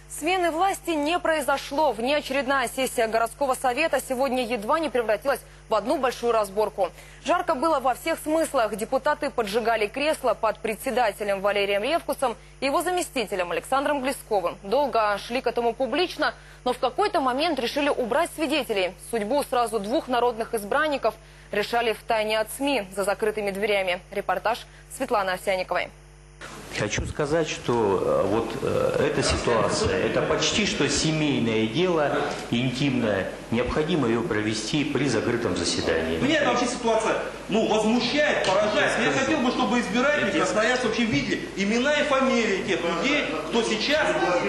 Смены власти не произошло. Внеочередная сессия городского совета сегодня едва не превратилась в одну большую разборку. Жарко было во всех смыслах. Депутаты поджигали кресла под председателем Валерием Ревкусом и его заместителем Александром Глесковым. Долго шли к этому публично, но в какой-то момент решили убрать свидетелей. Судьбу сразу двух народных избранников решали втайне от СМИ за закрытыми дверями. Репортаж Светланы Овсянниковой. Хочу сказать, что вот эта ситуация, это почти что семейное дело, интимное. Необходимо ее провести при закрытом заседании. Меня вообще ситуация возмущает, поражает. Я хотел бы, чтобы избиратели красноярцы вообще видели имена и фамилии тех людей, кто сейчас,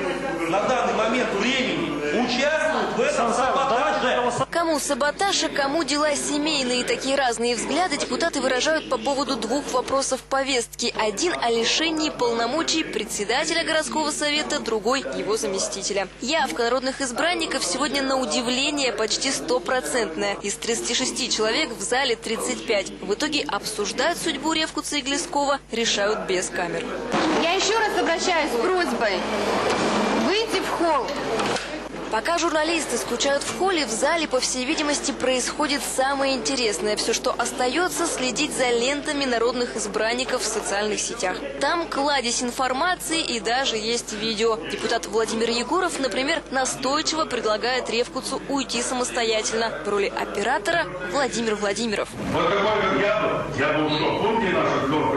на данный момент времени, участвует в этом саботаже. Кому саботаж, а кому дела семейные. Такие разные взгляды депутаты выражают по поводу двух вопросов повестки. Один о лишении полномочий председателя городского совета, другой его заместителя. Явка народных избранников сегодня на удивление почти стопроцентная. Из 36 человек в зале 35. В итоге обсуждать судьбу Ревкуса и Глескова решают без камер. Я еще раз обращаюсь с просьбой выйти в холл. Пока журналисты скучают в холле, в зале, по всей видимости, происходит самое интересное. Все, что остается, следить за лентами народных избранников в социальных сетях. Там кладезь информации и даже есть видео. Депутат Владимир Егоров, например, настойчиво предлагает Ревкусу уйти самостоятельно. В роли оператора Владимир Владимиров. Вот какой я бы ушел. Помните наш разговор?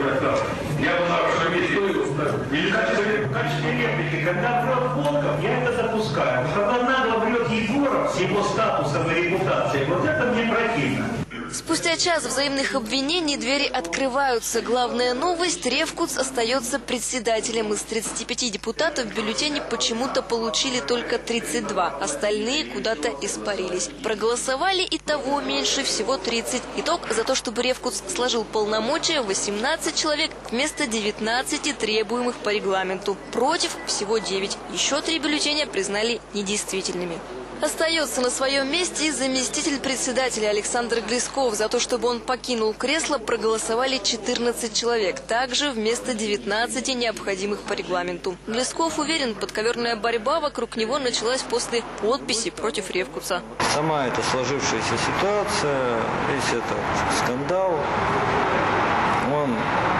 Я бы на вашем месте или в качестве реплики, когда врет Волков, я это допускаю. Когда нагло врет Егоров с его статусом и репутацией, вот это мне противно. Спустя час взаимных обвинений двери открываются. Главная новость – Ревкус остается председателем. Из 35 депутатов в бюллетене почему-то получили только 32. Остальные куда-то испарились. Проголосовали и того меньше, всего 30. Итог – за то, чтобы Ревкус сложил полномочия, 18 человек вместо 19 требуемых по регламенту. Против всего 9. Еще 3 бюллетеня признали недействительными. Остается на своем месте и заместитель председателя Александр Глесков. За то, чтобы он покинул кресло, проголосовали 14 человек. Также вместо 19 необходимых по регламенту. Глесков уверен, подковерная борьба вокруг него началась после подписи против Ревкуса. Сама эта сложившаяся ситуация, весь этот скандал, он,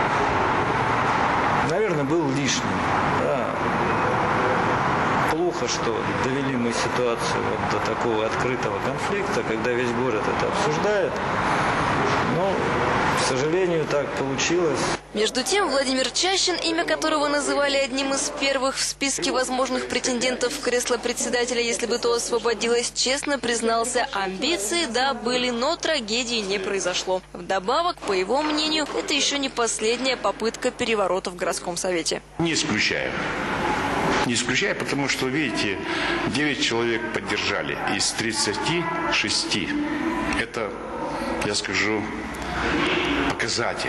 наверное, был лишним. Да. Плохо, что довели мы ситуацию вот до такого открытого конфликта, когда весь город это обсуждает. Но, к сожалению, так получилось. Между тем, Владимир Чащин, имя которого называли одним из первых в списке возможных претендентов в кресло председателя, если бы то освободилось, честно признался, амбиции, да, были, но трагедии не произошло. Вдобавок, по его мнению, это еще не последняя попытка переворота в городском совете. Не исключаю. Не исключаю, потому что, видите, 9 человек поддержали из 36. Это, я скажу, показатель.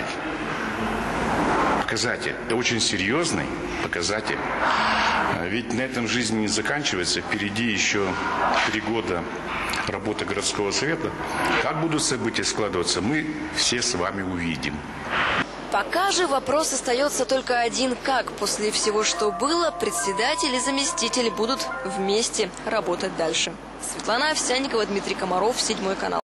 Показатель. Это очень серьезный показатель. Ведь на этом жизнь не заканчивается. Впереди еще 3 года работы городского совета. Как будут события складываться, мы все с вами увидим. Пока же вопрос остается только один. Как после всего, что было, председатель и заместитель будут вместе работать дальше. Светлана Овсянникова, Дмитрий Комаров, 7 канал.